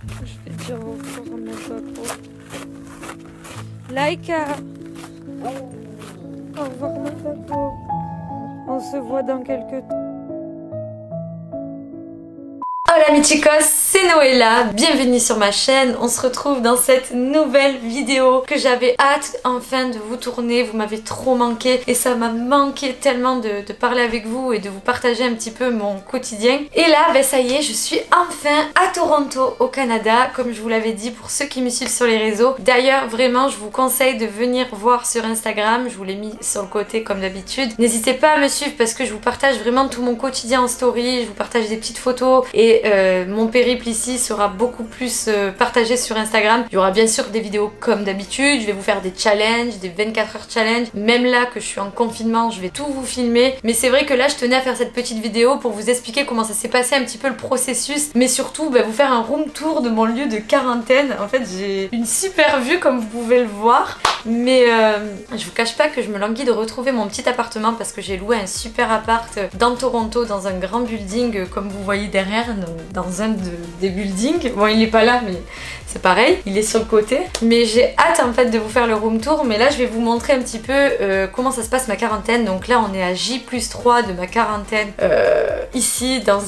Je vais dire au revoir à mon papa. Laïka. Au revoir mon papa. On se voit dans quelques temps. Hola mes chicos, c'est Noëlla, bienvenue sur ma chaîne. On se retrouve dans cette nouvelle vidéo que j'avais hâte enfin de vous tourner. Vous m'avez trop manqué et ça m'a manqué tellement de parler avec vous et de vous partager un petit peu mon quotidien. Et là, ben ça y est, je suis enfin à Toronto au Canada, comme je vous l'avais dit pour ceux qui me suivent sur les réseaux. D'ailleurs, vraiment, je vous conseille de venir voir sur Instagram, je vous l'ai mis sur le côté comme d'habitude. N'hésitez pas à me suivre parce que je vous partage vraiment tout mon quotidien en story, je vous partage des petites photos et mon périple ici sera beaucoup plus partagé sur Instagram. Il y aura bien sûr des vidéos comme d'habitude, je vais vous faire des challenges, des 24 heures challenge. Même là que je suis en confinement, je vais tout vous filmer. Mais c'est vrai que là je tenais à faire cette petite vidéo pour vous expliquer comment ça s'est passé un petit peu le processus. Mais surtout vous faire un room tour de mon lieu de quarantaine. En fait j'ai une super vue comme vous pouvez le voir. Mais je vous cache pas que je me languis de retrouver mon petit appartement parce que j'ai loué un super appart dans Toronto, dans un grand building comme vous voyez derrière, dans un des buildings. Bon, il est pas là, mais c'est pareil, il est sur le côté. Mais j'ai hâte en fait de vous faire le room tour. Mais là, je vais vous montrer un petit peu comment ça se passe ma quarantaine. Donc là, on est à J+3 de ma quarantaine, ici dans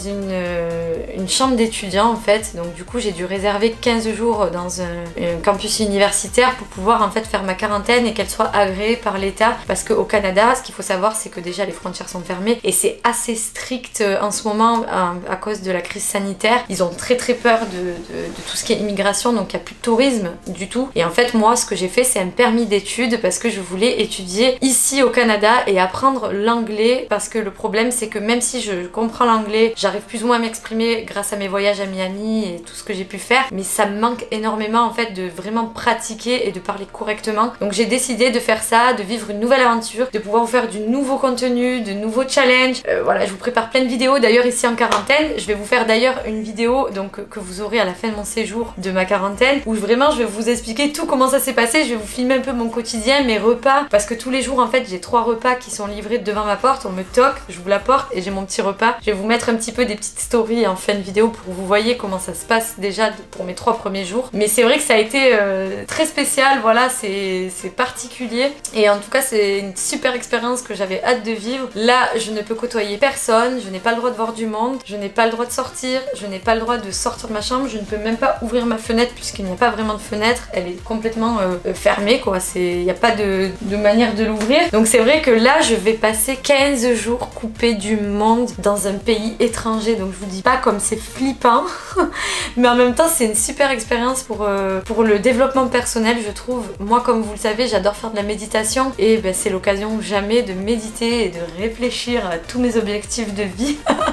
une chambre d'étudiant en fait. Donc du coup, j'ai dû réserver 15 jours dans un campus universitaire pour pouvoir en fait faire ma quarantaine et qu'elle soit agréée par l'État. Parce qu'au Canada, ce qu'il faut savoir, c'est que déjà les frontières sont fermées et c'est assez strict en ce moment à cause de la crise sanitaire. Ils ont très peur de tout ce qui est immigration, donc il n'y a plus de tourisme du tout. Et en fait moi ce que j'ai fait c'est un permis d'études parce que je voulais étudier ici au Canada et apprendre l'anglais, parce que le problème c'est que même si je comprends l'anglais, j'arrive plus ou moins à m'exprimer grâce à mes voyages à Miami et tout ce que j'ai pu faire, mais ça me manque énormément en fait de vraiment pratiquer et de parler correctement. Donc j'ai décidé de faire ça, de vivre une nouvelle aventure, de pouvoir vous faire du nouveau contenu, de nouveaux challenges. Voilà, je vous prépare plein de vidéos d'ailleurs ici en quarantaine. Je vais vous faire d'ailleurs une vidéo donc que vous aurez à la fin de mon séjour de ma quarantaine où vraiment je vais vous expliquer tout comment ça s'est passé. Je vais vous filmer un peu mon quotidien, mes repas, parce que tous les jours en fait j'ai 3 repas qui sont livrés devant ma porte. On me toque, je vous l'apporte et j'ai mon petit repas. Je vais vous mettre un petit peu des petites stories en fin de vidéo pour que vous voyez comment ça se passe déjà pour mes 3 premiers jours. Mais c'est vrai que ça a été très spécial, voilà, c'est particulier et en tout cas c'est une super expérience que j'avais hâte de vivre. Là je ne peux côtoyer personne, je n'ai pas le droit de voir du monde, je n'ai pas le droit de sortir, je n'ai pas le droit de sortir de ma chambre, je ne peux même pas ouvrir ma fenêtre puisqu'il n'y a pas vraiment de fenêtre, elle est complètement fermée quoi, il n'y a pas de manière de l'ouvrir. Donc c'est vrai que là je vais passer 15 jours coupée du monde dans un pays étranger, donc je vous dis pas comme c'est flippant mais en même temps c'est une super expérience pour le développement personnel je trouve. Moi comme vous le savez j'adore faire de la méditation et ben, c'est l'occasion ou jamais de méditer et de réfléchir à tous mes objectifs de vie.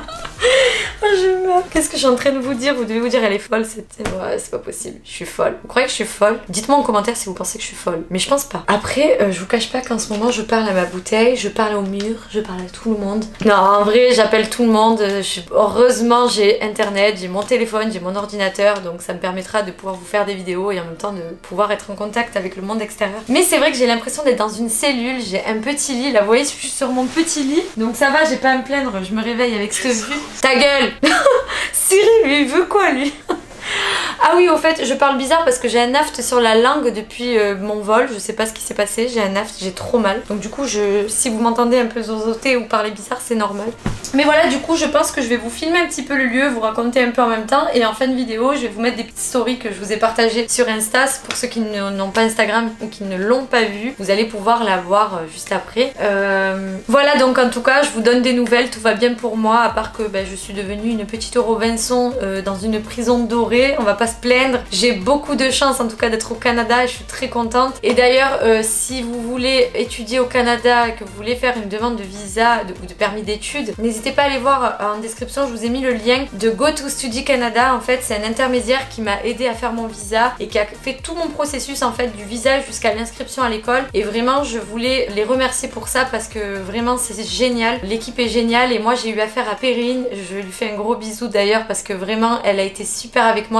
Oh, je meurs. Qu'est-ce que je suis en train de vous dire? Vous devez vous dire elle est folle, c'est pas possible. Je suis folle. Vous croyez que je suis folle? Dites-moi en commentaire si vous pensez que je suis folle. Mais je pense pas. Après, je vous cache pas qu'en ce moment je parle à ma bouteille, je parle au mur, je parle à tout le monde. Non, en vrai, j'appelle tout le monde. Heureusement, j'ai internet, j'ai mon téléphone, j'ai mon ordinateur, donc ça me permettra de pouvoir vous faire des vidéos et en même temps de pouvoir être en contact avec le monde extérieur. Mais c'est vrai que j'ai l'impression d'être dans une cellule. J'ai un petit lit. Là, vous voyez, je suis sur mon petit lit. Donc ça va, j'ai pas à me plaindre. Je me réveille avec cette vue. Ta gueule! Siri, lui, il veut quoi, lui? Ah oui, au fait, je parle bizarre parce que j'ai un aft sur la langue depuis mon vol. Je sais pas ce qui s'est passé, j'ai un aft, j'ai trop mal. Donc du coup, si vous m'entendez un peu zozoter ou parler bizarre, c'est normal. Mais voilà, du coup, je pense que je vais vous filmer un petit peu le lieu, vous raconter un peu en même temps. Et en fin de vidéo, je vais vous mettre des petites stories que je vous ai partagées sur Insta. Pour ceux qui n'ont pas Instagram ou qui ne l'ont pas vu, vous allez pouvoir la voir juste après. Voilà, donc en tout cas, je vous donne des nouvelles. Tout va bien pour moi, à part que je suis devenue une petite Robinson dans une prison dorée. On va pas se plaindre. J'ai beaucoup de chance en tout cas d'être au Canada et je suis très contente. Et d'ailleurs, si vous voulez étudier au Canada, que vous voulez faire une demande de visa ou de permis d'études, n'hésitez pas à aller voir en description, je vous ai mis le lien de Go to Study Canada. En fait, c'est un intermédiaire qui m'a aidé à faire mon visa et qui a fait tout mon processus en fait du visa jusqu'à l'inscription à l'école. Et vraiment, je voulais les remercier pour ça parce que vraiment c'est génial. L'équipe est géniale et moi j'ai eu affaire à Perrine. Je lui fais un gros bisou d'ailleurs parce que vraiment elle a été super avec moi, très patiente.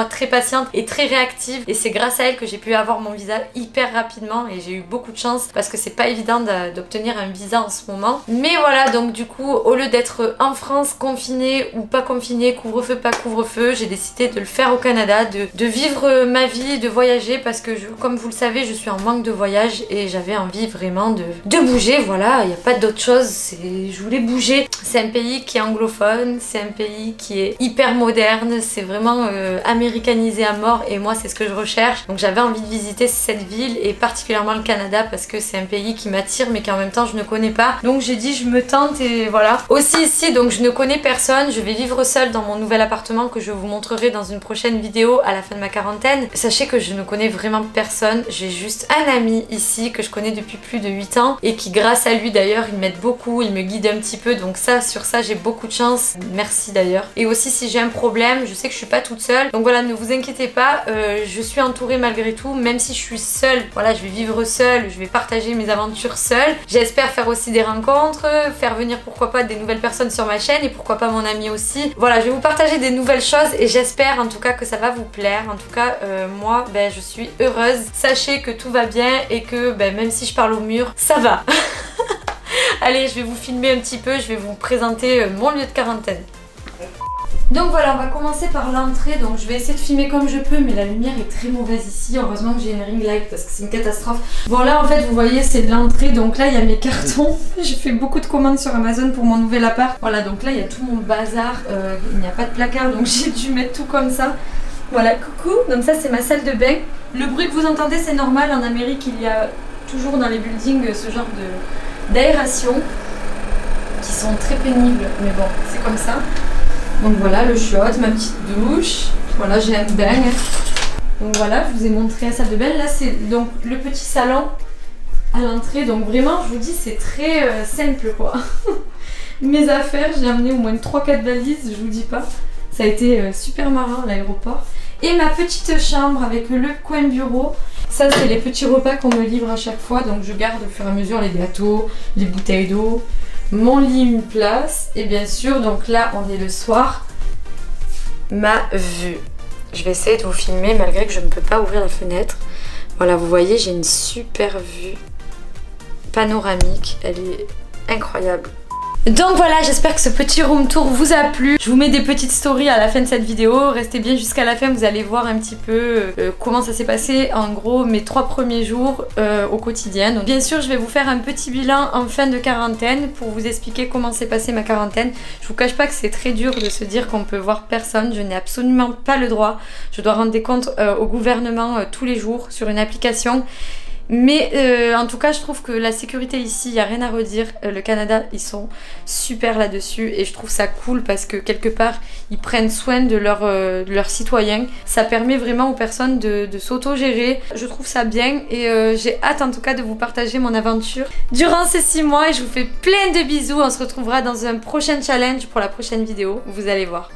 patiente et très réactive et c'est grâce à elle que j'ai pu avoir mon visa hyper rapidement et j'ai eu beaucoup de chance parce que c'est pas évident d'obtenir un visa en ce moment. Mais voilà, donc du coup au lieu d'être en France confinée ou pas confinée, couvre-feu pas couvre-feu, j'ai décidé de le faire au Canada, de vivre ma vie, de voyager parce que comme vous le savez je suis en manque de voyage et j'avais envie vraiment de bouger. Voilà, il n'y a pas d'autre chose, je voulais bouger. C'est un pays qui est anglophone, c'est un pays qui est hyper moderne, c'est vraiment américanisé à mort et moi c'est ce que je recherche. Donc j'avais envie de visiter cette ville et particulièrement le Canada parce que c'est un pays qui m'attire mais qu'en même temps je ne connais pas. Donc j'ai dit je me tente et voilà. Aussi ici donc je ne connais personne, je vais vivre seule dans mon nouvel appartement que je vous montrerai dans une prochaine vidéo à la fin de ma quarantaine. Sachez que je ne connais vraiment personne, j'ai juste un ami ici que je connais depuis plus de 8 ans et qui grâce à lui d'ailleurs il m'aide beaucoup, il me guide un petit peu donc ça sur ça j'ai beaucoup de chance, merci d'ailleurs. Et aussi si j'ai un problème, je sais que je suis pas toute seule donc voilà, ne vous inquiétez pas, je suis entourée malgré tout, même si je suis seule, voilà je vais vivre seule, je vais partager mes aventures seule. J'espère faire aussi des rencontres, faire venir pourquoi pas des nouvelles personnes sur ma chaîne et pourquoi pas mon ami aussi. Voilà, je vais vous partager des nouvelles choses et j'espère en tout cas que ça va vous plaire. En tout cas moi je suis heureuse, sachez que tout va bien et que même si je parle au mur, ça va. Allez, je vais vous filmer un petit peu, je vais vous présenter mon lieu de quarantaine. Donc voilà, on va commencer par l'entrée, donc je vais essayer de filmer comme je peux mais la lumière est très mauvaise ici, heureusement que j'ai une ring light parce que c'est une catastrophe. Bon là en fait vous voyez c'est l'entrée, donc là il y a mes cartons, j'ai fait beaucoup de commandes sur Amazon pour mon nouvel appart. Voilà donc là il y a tout mon bazar, il n'y a pas de placard donc j'ai dû mettre tout comme ça. Voilà, coucou, donc ça c'est ma salle de bain. Le bruit que vous entendez c'est normal, en Amérique il y a toujours dans les buildings ce genre d'aération qui sont très pénibles mais bon c'est comme ça. Donc voilà le chiotte, ma petite douche, voilà j'ai un bain. Donc voilà, je vous ai montré la salle de bain. Là c'est donc le petit salon à l'entrée. Donc vraiment je vous dis c'est très simple quoi. Mes affaires, j'ai amené au moins 3-4 valises, je vous dis pas. Ça a été super marrant à l'aéroport. Et ma petite chambre avec le coin bureau. Ça c'est les petits repas qu'on me livre à chaque fois. Donc je garde au fur et à mesure les gâteaux, les bouteilles d'eau. Mon lit, une place et bien sûr donc là on est le soir, ma vue. Je vais essayer de vous filmer malgré que je ne peux pas ouvrir la fenêtre. Voilà vous voyez j'ai une super vue panoramique, elle est incroyable. Donc voilà, j'espère que ce petit room tour vous a plu. Je vous mets des petites stories à la fin de cette vidéo. Restez bien jusqu'à la fin, vous allez voir un petit peu comment ça s'est passé. En gros, mes 3 premiers jours au quotidien. Donc bien sûr, je vais vous faire un petit bilan en fin de quarantaine pour vous expliquer comment s'est passée ma quarantaine. Je vous cache pas que c'est très dur de se dire qu'on peut voir personne. Je n'ai absolument pas le droit. Je dois rendre des comptes au gouvernement tous les jours sur une application. Mais en tout cas je trouve que la sécurité ici, il n'y a rien à redire. Le Canada ils sont super là-dessus et je trouve ça cool parce que quelque part ils prennent soin de leurs citoyens. Ça permet vraiment aux personnes de s'auto-gérer. Je trouve ça bien et j'ai hâte en tout cas de vous partager mon aventure durant ces 6 mois et je vous fais plein de bisous. On se retrouvera dans un prochain challenge pour la prochaine vidéo, vous allez voir.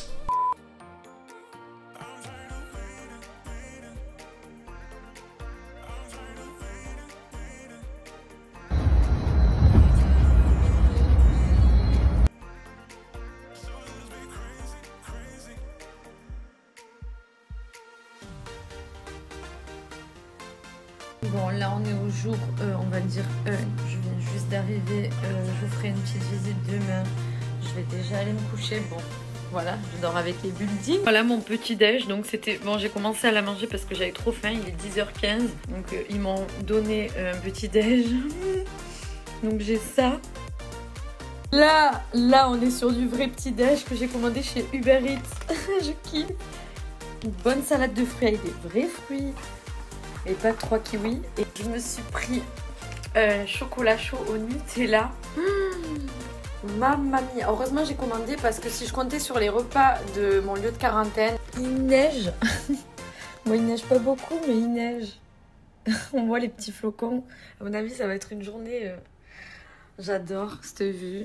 Bon là on est au jour, on va dire 1, je viens juste d'arriver, je vous ferai une petite visite demain, je vais déjà aller me coucher, bon voilà, je dors avec les buildings. Voilà mon petit déj, donc c'était, bon j'ai commencé à la manger parce que j'avais trop faim, il est 10h15, donc ils m'ont donné un petit déj, donc j'ai ça. Là on est sur du vrai petit déj que j'ai commandé chez Uber Eats, je kiffe. Une bonne salade de fruits avec des vrais fruits. Et pas 3 kiwis. Et je me suis pris un chocolat chaud au Nutella. Mamma mia. Heureusement j'ai commandé parce que si je comptais sur les repas de mon lieu de quarantaine, il neige. Bon il neige pas beaucoup mais il neige. On voit les petits flocons. À mon avis ça va être une journée... J'adore cette vue.